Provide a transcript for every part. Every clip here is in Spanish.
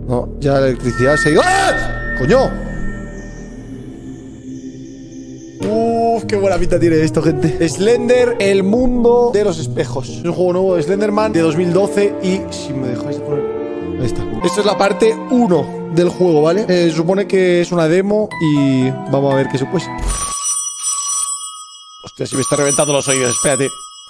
No, ya la electricidad se ha ido. ¡Ah! ¡Coño! Qué buena pinta tiene esto, gente. Slender, el mundo de los espejos. Es un juego nuevo de Slenderman de 2012. Y si me dejáis de poner... Ahí está. Esto es la parte 1 del juego, ¿vale? Se supone que es una demo y vamos a ver qué se puede. Hostia, si me está reventando los oídos. Espérate.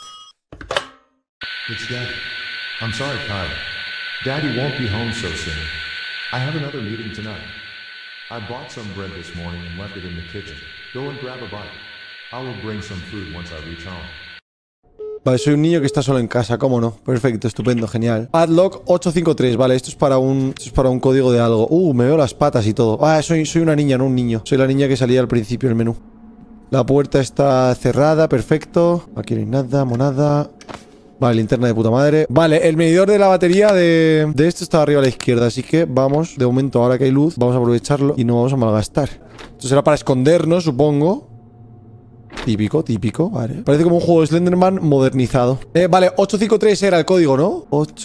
It's Daddy. I'm sorry, Kyle. Daddy won't be home so soon. I have another meeting tonight. I bought some bread this morning and left it in the kitchen. Go and grab a bite. I will bring some food once I reach home. Vale, soy un niño que está solo en casa, ¿cómo no? Perfecto, estupendo, genial. Padlock 853, vale, esto es para un código de algo. Me veo las patas y todo. Ah, soy una niña, no un niño. Soy la niña que salía al principio del menú. La puerta está cerrada, perfecto. Aquí no hay nada, monada. Vale, linterna de puta madre. Vale, el medidor de la batería de esto está arriba a la izquierda. Así que vamos, de momento, ahora que hay luz, vamos a aprovecharlo y no vamos a malgastar. Esto será para escondernos, supongo. Típico, típico, vale. Parece como un juego de Slenderman modernizado. Vale, 853 era el código, ¿no?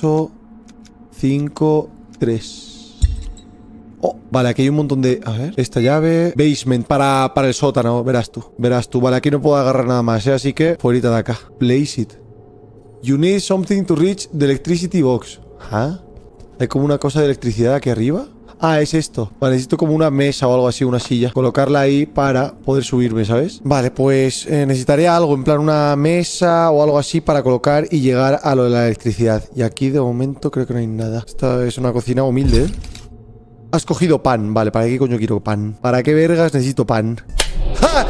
853. Oh, vale, aquí hay un montón de... A ver, esta llave. Basement, para el sótano, verás tú. Verás tú, vale, aquí no puedo agarrar nada más, así que fuerita de acá. Place it. You need something to reach the electricity box. ¿Ah? Hay como una cosa de electricidad aquí arriba. Ah, es esto. Vale, necesito como una mesa o algo así, una silla. Colocarla ahí para poder subirme, ¿sabes? Vale, pues necesitaría algo, en plan una mesa o algo así para colocar y llegar a lo de la electricidad. Y aquí de momento creo que no hay nada. Esta es una cocina humilde, ¿eh? Has cogido pan. Vale, ¿para qué coño quiero pan? ¿Para qué vergas necesito pan? ¡Ja!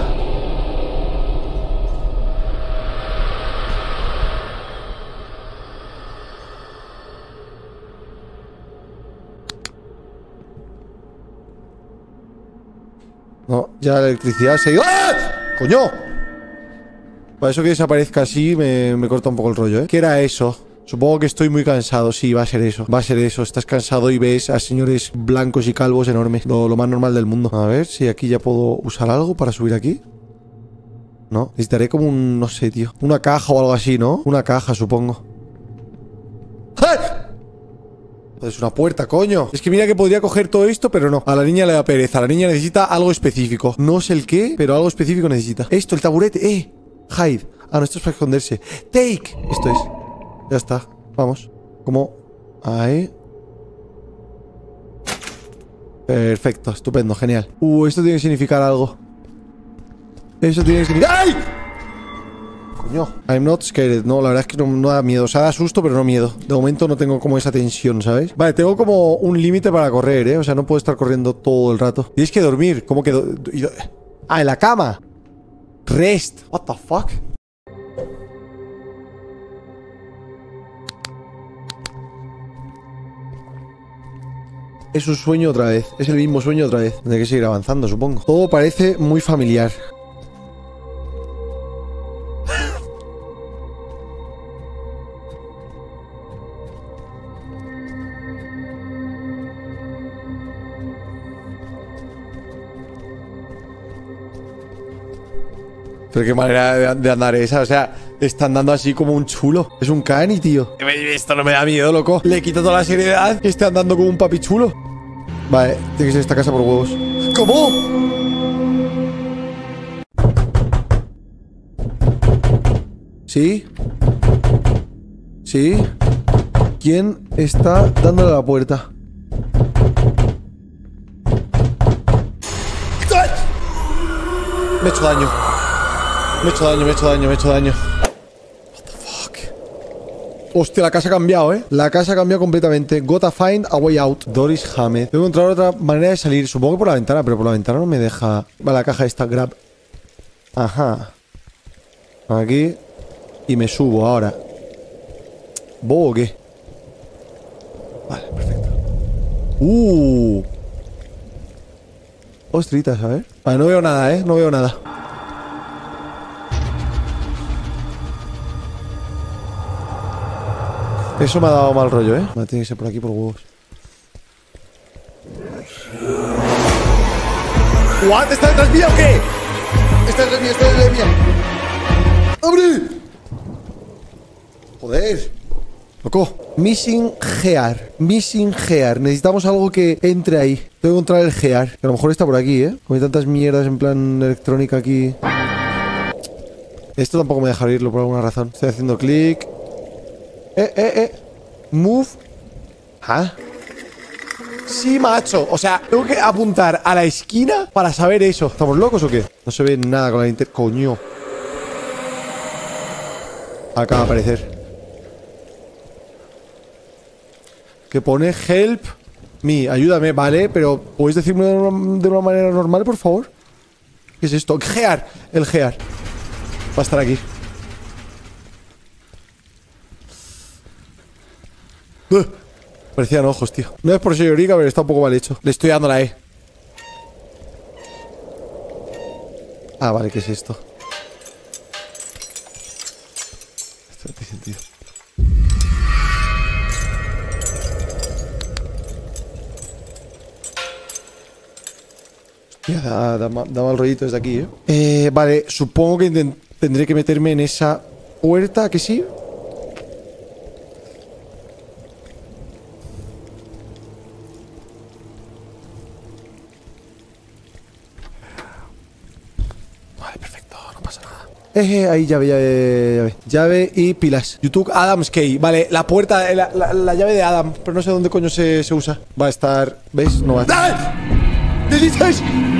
No, ya la electricidad se ha ido. ¡Ah! ¡Coño! Para eso que desaparezca así me corta un poco el rollo, ¿eh? ¿Qué era eso? Supongo que estoy muy cansado. Sí, va a ser eso. Va a ser eso. Estás cansado y ves a señores blancos y calvos enormes. Lo más normal del mundo. A ver si aquí ya puedo usar algo para subir aquí. No, necesitaré como un... No sé, tío. Una caja o algo así, ¿no? Una caja, supongo. ¡Ah! Es una puerta, coño. Es que mira que podría coger todo esto, pero no. A la niña le da pereza. La niña necesita algo específico. No sé el qué, pero algo específico necesita. Esto, el taburete. Hide. Ah, no, esto es para esconderse. Take. Esto es. Ya está. Vamos. Como... Ahí. Perfecto. Estupendo. Genial. Esto tiene que significar algo. Eso tiene que significar... ¡Ay! Coño. I'm not scared. No, la verdad es que no da miedo. O sea, da susto, pero no miedo. De momento no tengo como esa tensión, ¿sabes? Vale, tengo como un límite para correr, ¿eh? O sea, no puedo estar corriendo todo el rato. Tienes que dormir. ¿Cómo que ah, en la cama. Rest. What the fuck? Es un sueño otra vez. Es el mismo sueño otra vez. Tendré que seguir avanzando, supongo. Todo parece muy familiar. Pero qué manera de andar esa. O sea, está andando así como un chulo. Es un cani, tío. Esto no me da miedo, loco. Le quito toda la seriedad y está andando como un papi chulo. Vale, tiene que ser esta casa por huevos. ¿Cómo? ¿Sí? ¿Sí? ¿Quién está dándole a la puerta? Me he hecho daño. Me he hecho daño. What the fuck? Hostia, la casa ha cambiado, ¿eh? La casa ha cambiado completamente. Gotta find a way out. Doris Hammett. Tengo que encontrar otra manera de salir. Supongo que por la ventana, pero por la ventana no me deja. Vale, la caja esta, grab. Ajá. Aquí. Y me subo ahora. ¿Bobo o qué? Vale, perfecto. Ostritas, a ver. Vale, no veo nada, ¿eh? No veo nada. Eso me ha dado mal rollo, ¿eh? Tiene que ser por aquí, por huevos. ¿What? ¿Está detrás mía o qué? Está detrás mía. ¡Abre! Joder. Loco. Missing gear. Missing gear. Necesitamos algo que entre ahí. Tengo que encontrar el gear. Que a lo mejor está por aquí, ¿eh? Como hay tantas mierdas en plan electrónica aquí. Esto tampoco me deja abrirlo por alguna razón. Estoy haciendo clic. Move. ¿Ah? Sí, macho. O sea, tengo que apuntar a la esquina para saber eso. ¿Estamos locos o qué? No se ve nada con la linterna. Coño. Acaba de aparecer. Que pone help me. Ayúdame, vale. Pero ¿puedes decirme de una manera normal, por favor? ¿Qué es esto? Gear. El gear. Va a estar aquí. Parecían ojos, tío. No es por ser llorica, pero está un poco mal hecho. Le estoy dando la E. Ah, vale, ¿qué es esto? Esto no tiene sentido. Hostia, da mal rollito desde aquí, ¿eh? Vale, supongo que tendré que meterme en esa puerta, ¿que sí? Ahí llave y pilas. YouTube Adam's Key. Vale, la puerta, la llave de Adam. Pero no sé dónde coño se usa. Va a estar, ¿veis? No va a estar. ¿Qué dices?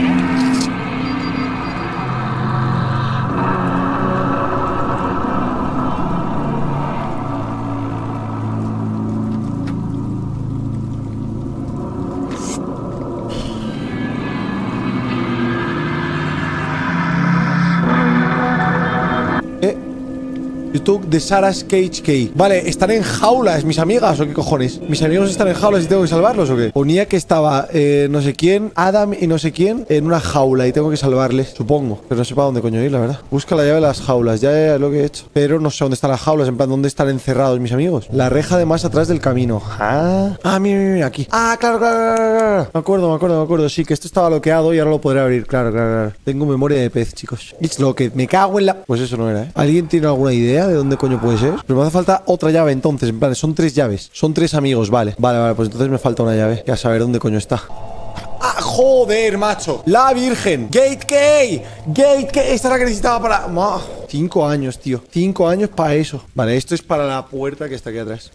YouTube de Sarah's Cage Key. Vale, ¿están en jaulas mis amigas o qué cojones? ¿Mis amigos están en jaulas y tengo que salvarlos o qué? Ponía que estaba no sé quién, Adam y no sé quién en una jaula y tengo que salvarles, supongo. Pero no sé para dónde coño ir, la verdad. Busca la llave de las jaulas, ya es lo que he hecho. Pero no sé dónde están las jaulas, en plan, ¿dónde están encerrados mis amigos? La reja de más atrás del camino. Mira, aquí. Claro. Me acuerdo. Sí, que esto estaba bloqueado y ahora lo podré abrir. Claro. Tengo memoria de pez, chicos. It's locked. Me cago en la... Pues eso no era, ¿eh? ¿Alguien tiene alguna idea de dónde coño puede ser? Pero me hace falta otra llave entonces. En plan, son 3 llaves. Son 3 amigos, vale. Vale, pues entonces me falta una llave. Ya saber dónde coño está. Joder, macho. La Virgen. Gate Key. Esta es la que necesitaba para... 5 años, tío. 5 años para eso. Vale, esto es para la puerta que está aquí atrás.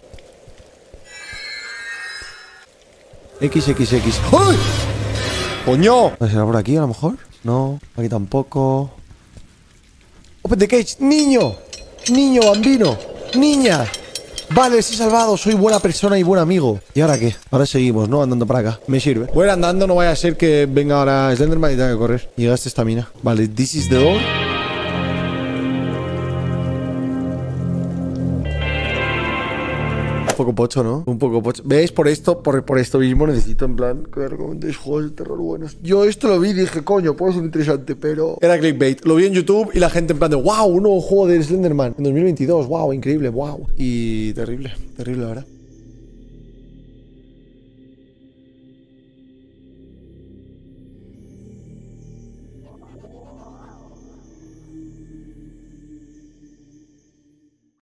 XX. ¡Ay! ¡Coño! ¿Será por aquí a lo mejor? No, aquí tampoco. Open the cage. ¡Niño! Bambino. ¡Niña! Vale, les he salvado. Soy buena persona y buen amigo. ¿Y ahora qué? Ahora seguimos, ¿no? Andando para acá. Me sirve. Voy a ir andando, no vaya a ser que venga ahora Slenderman y tenga que correr. Y gaste estamina. Vale, this is the door. Un poco pocho, ¿no? Un poco pocho. ¿Veis? Por esto mismo necesito, en plan, que me recomendéis juegos de terror buenos. Yo esto lo vi y dije, coño, puede ser interesante, pero... Era clickbait. Lo vi en YouTube y la gente en plan de, wow, un nuevo juego de Slenderman en 2022. Wow, increíble, wow. Y terrible, la verdad.